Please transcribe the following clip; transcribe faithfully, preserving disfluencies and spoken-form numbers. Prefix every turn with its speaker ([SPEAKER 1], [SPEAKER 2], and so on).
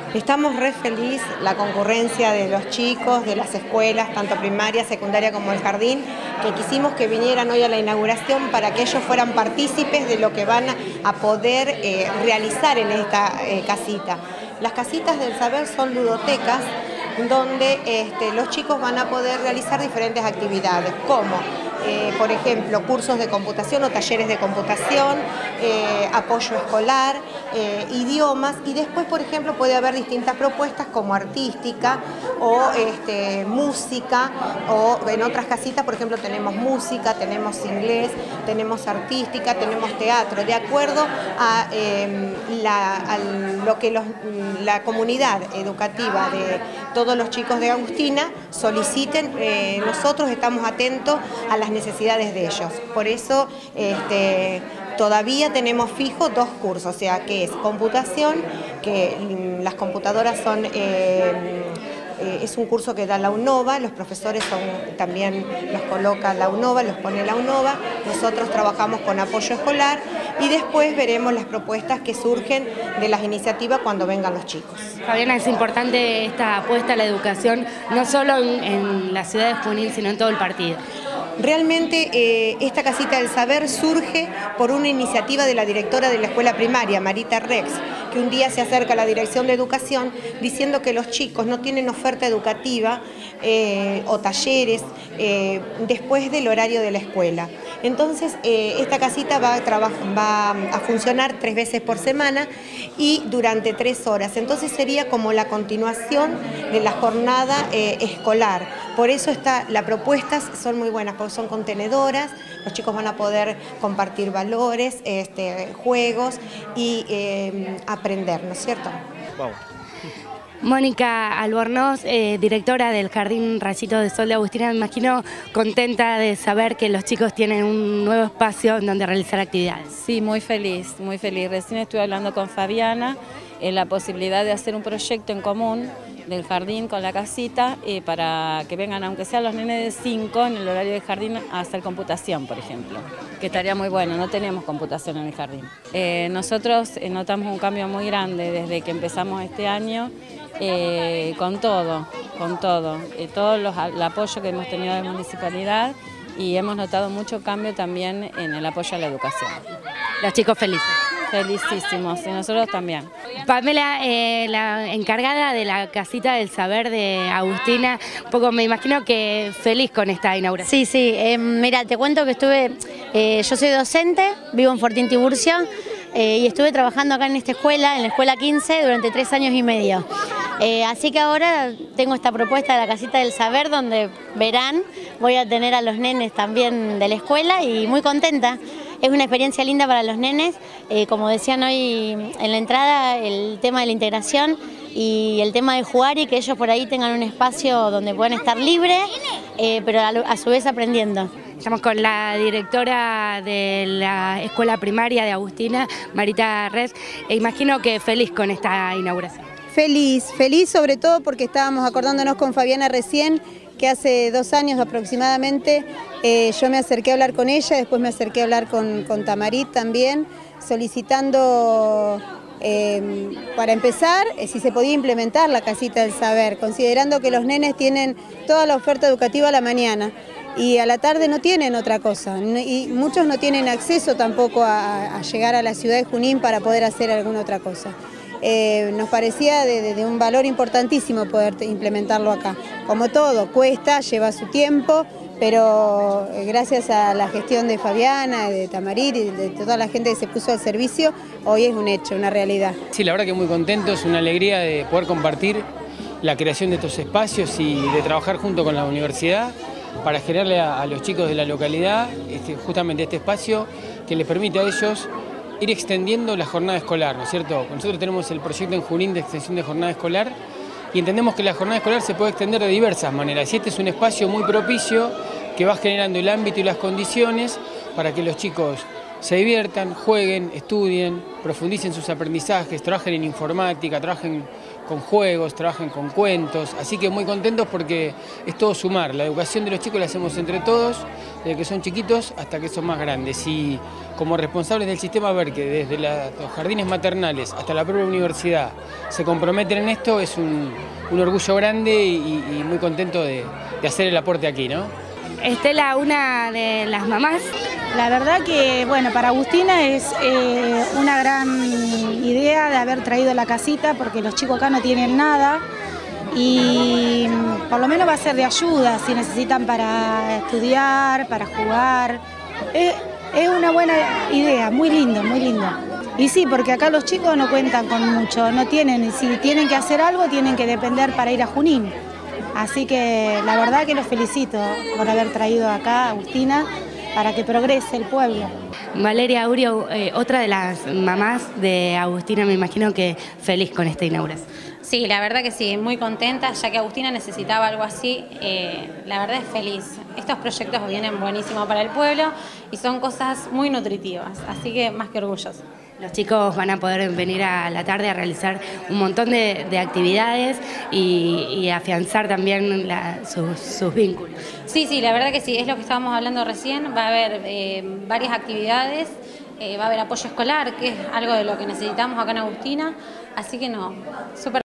[SPEAKER 1] Estamos re feliz, la concurrencia de los chicos, de las escuelas, tanto primaria, secundaria como el jardín, que quisimos que vinieran hoy a la inauguración para que ellos fueran partícipes de lo que van a poder eh, realizar en esta eh, casita. Las casitas del saber son ludotecas donde este, los chicos van a poder realizar diferentes actividades, como Eh, por ejemplo, cursos de computación o talleres de computación, eh, apoyo escolar, eh, idiomas, y después, por ejemplo, puede haber distintas propuestas como artística o este, música, o en otras casitas, por ejemplo, tenemos música, tenemos inglés, tenemos artística, tenemos teatro, de acuerdo a, eh, la, a lo que los, la comunidad educativa de todos los chicos de Agustina soliciten. Eh, nosotros estamos atentos a las necesidades de ellos. Por eso este, todavía tenemos fijo dos cursos, o sea, que es computación, que las computadoras son... Eh, Eh, es un curso que da la UNOVA, los profesores son, también los coloca la UNOVA, los pone la UNOVA, nosotros trabajamos con apoyo escolar y después veremos las propuestas que surgen de las iniciativas cuando vengan los chicos.
[SPEAKER 2] Fabiana, es importante esta apuesta a la educación, no solo en, en la ciudad de Junín, sino en todo el partido.
[SPEAKER 1] Realmente eh, esta casita del saber surge por una iniciativa de la directora de la escuela primaria, Marita Rex, que un día se acerca a la dirección de educación diciendo que los chicos no tienen oferta educativa eh, o talleres eh, después del horario de la escuela. Entonces eh, esta casita va a, va a funcionar tres veces por semana y durante tres horas. Entonces sería como la continuación de la jornada eh, escolar. Por eso está, las propuestas son muy buenas, porque son contenedoras, los chicos van a poder compartir valores, este, juegos y eh, aprender, ¿no es cierto?
[SPEAKER 3] Wow.
[SPEAKER 2] Mónica Albornoz, eh, directora del Jardín Rayito de Sol de Agustina, me imagino contenta de saber que los chicos tienen un nuevo espacio donde realizar actividades.
[SPEAKER 4] Sí, muy feliz, muy feliz. Recién estuve hablando con Fabiana en la posibilidad de hacer un proyecto en común del jardín con la casita eh, para que vengan, aunque sean los nenes de cinco, en el horario del jardín a hacer computación, por ejemplo, que estaría muy bueno, no tenemos computación en el jardín. Eh, nosotros eh, notamos un cambio muy grande desde que empezamos este año, eh, con todo, con todo, eh, todo los, el apoyo que hemos tenido de la municipalidad y hemos notado mucho cambio también en el apoyo a la educación.
[SPEAKER 2] Los chicos felices.
[SPEAKER 4] Felicísimos, y nosotros también.
[SPEAKER 2] Pamela, eh, la encargada de la casita del saber de Agustina, un poco me imagino que feliz con esta inauguración.
[SPEAKER 5] Sí, sí, eh, mira, te cuento que estuve, eh, yo soy docente, vivo en Fortín Tiburcio, eh, y estuve trabajando acá en esta escuela, en la escuela quince, durante tres años y medio. Eh, así que ahora tengo esta propuesta de la casita del saber, donde verán, voy a tener a los nenes también de la escuela y muy contenta. Es una experiencia linda para los nenes, eh, como decían hoy en la entrada, el tema de la integración y el tema de jugar y que ellos por ahí tengan un espacio donde puedan estar libres, eh, pero a, a su vez aprendiendo.
[SPEAKER 2] Estamos con la directora de la escuela primaria de Agustina, Marita Rex, e imagino que feliz con esta inauguración.
[SPEAKER 6] Feliz, feliz sobre todo porque estábamos acordándonos con Fabiana recién, que hace dos años aproximadamente eh, yo me acerqué a hablar con ella, después me acerqué a hablar con, con Tamarit también, solicitando eh, para empezar eh, si se podía implementar la casita del saber, considerando que los nenes tienen toda la oferta educativa a la mañana y a la tarde no tienen otra cosa, y muchos no tienen acceso tampoco a, a llegar a la ciudad de Junín para poder hacer alguna otra cosa. Eh, nos parecía de, de, de un valor importantísimo poder implementarlo acá. Como todo, cuesta, lleva su tiempo, pero eh, gracias a la gestión de Fabiana, de Tamarit y de toda la gente que se puso al servicio, hoy es un hecho, una realidad.
[SPEAKER 3] Sí, la verdad que muy contento, es una alegría de poder compartir la creación de estos espacios y de trabajar junto con la universidad para generarle a, a los chicos de la localidad este, justamente este espacio que les permite a ellos ir extendiendo la jornada escolar, ¿no es cierto? Nosotros tenemos el proyecto en Junín de extensión de jornada escolar y entendemos que la jornada escolar se puede extender de diversas maneras. Y este es un espacio muy propicio que va generando el ámbito y las condiciones para que los chicos se diviertan, jueguen, estudien, profundicen sus aprendizajes, trabajen en informática, trabajen con juegos, trabajen con cuentos, así que muy contentos porque es todo sumar. La educación de los chicos la hacemos entre todos, desde que son chiquitos hasta que son más grandes, y como responsables del sistema, ver que desde la, los jardines maternales hasta la propia universidad se comprometen en esto es un, un orgullo grande y, y muy contento de, de hacer el aporte aquí, ¿no?
[SPEAKER 2] Estela, una de las mamás.
[SPEAKER 7] La verdad que, bueno, para Agustina es eh, una gran idea de haber traído la casita porque los chicos acá no tienen nada y por lo menos va a ser de ayuda si necesitan para estudiar, para jugar. Es, es una buena idea, muy lindo, muy lindo. Y sí, porque acá los chicos no cuentan con mucho, no tienen, si tienen que hacer algo tienen que depender para ir a Junín. Así que la verdad que los felicito por haber traído acá a Agustina para que progrese el pueblo.
[SPEAKER 2] Valeria Aurio, eh, otra de las mamás de Agustina, me imagino que feliz con esta inauguración.
[SPEAKER 8] Sí, la verdad que sí, muy contenta, ya que Agustina necesitaba algo así, eh, la verdad es feliz. Estos proyectos vienen buenísimos para el pueblo y son cosas muy nutritivas, así que más que orgullosos.
[SPEAKER 2] Los chicos van a poder venir a la tarde a realizar un montón de, de actividades y, y afianzar también la, sus, sus vínculos.
[SPEAKER 8] Sí, sí, la verdad que sí, es lo que estábamos hablando recién, va a haber eh, varias actividades, eh, va a haber apoyo escolar, que es algo de lo que necesitamos acá en Agustina, así que no, súper